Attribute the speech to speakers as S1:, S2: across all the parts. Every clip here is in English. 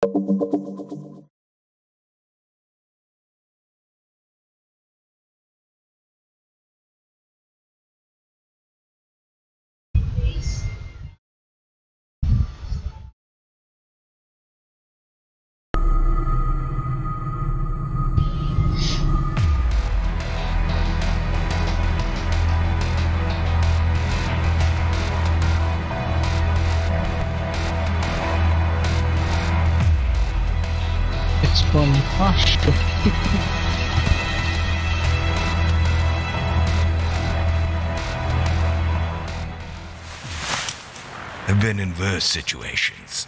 S1: It's from Hush.
S2: I've been in worse situations.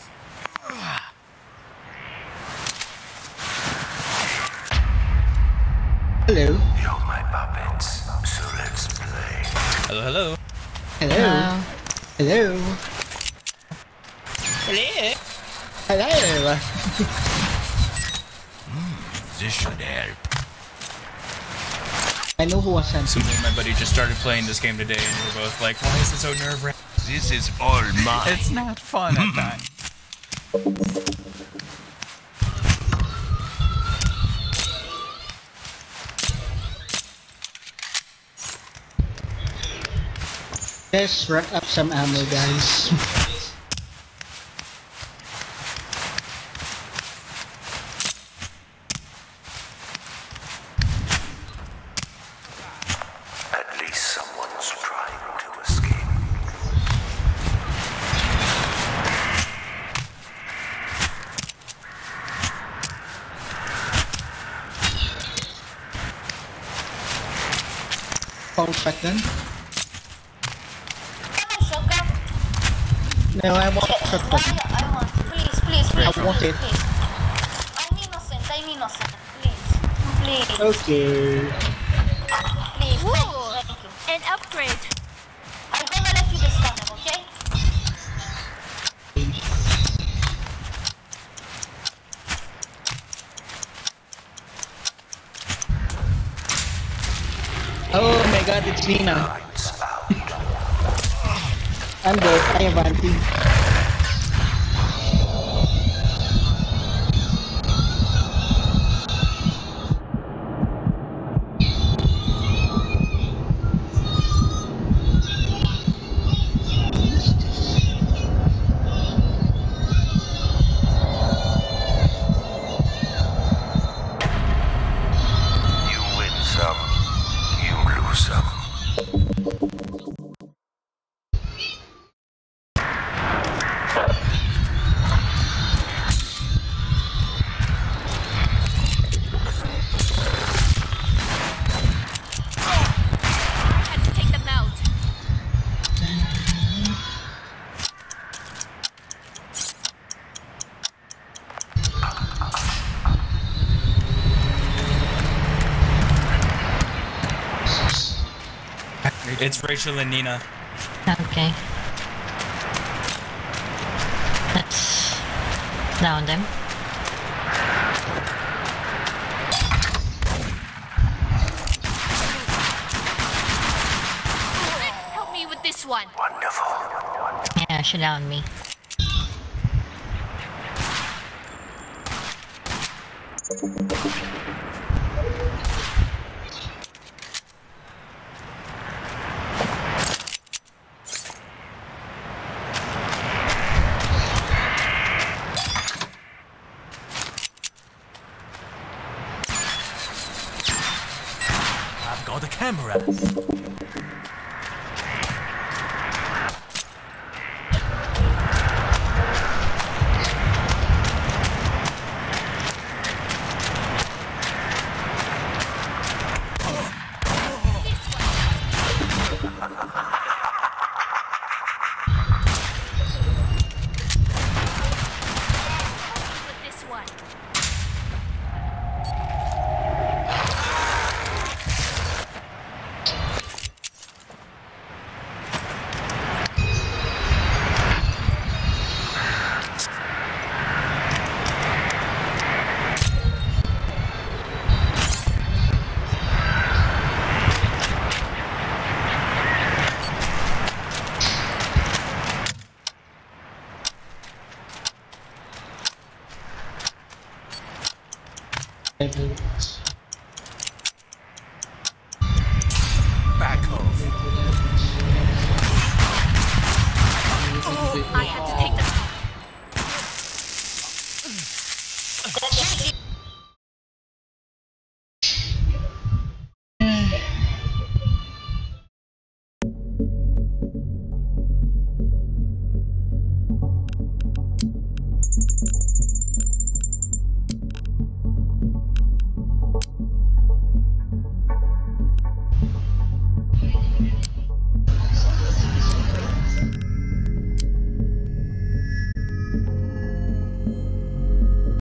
S1: Hello.
S2: You're my puppets, so let's play.
S3: Hello, hello.
S1: Hello. Hello.
S3: Hello.
S1: Hello.
S2: This should help.
S1: I know who was sent.
S3: So me and my buddy just started playing this game today, and we're both like, "Why is it so nerve-wracking?"
S2: This is all mine.
S3: It's not fun at times.
S1: Let's rack up some ammo, guys.
S2: At least someone's trying to escape.
S1: Phone shotgun.
S4: Shotgun?
S1: No, I want shotgun.
S4: I want. Please.
S1: I want it.
S4: Please. I'm innocent. Please.
S1: Okay.
S4: Please. Thank you.
S5: An upgrade.
S4: I'm gonna let you discount them, okay?
S1: Oh my god, it's Nina.
S2: Lights out.
S1: I'm dead. I am anti.
S2: You win some, you lose some.
S5: Had to take them out.
S3: It's Rachel and Nina.
S6: Okay. Let's down them.
S5: Help me with this one.
S2: Wonderful.
S6: Yeah, she downed me.
S3: I've got a camera.
S5: With this one.
S2: Back home.
S5: I had to take them out.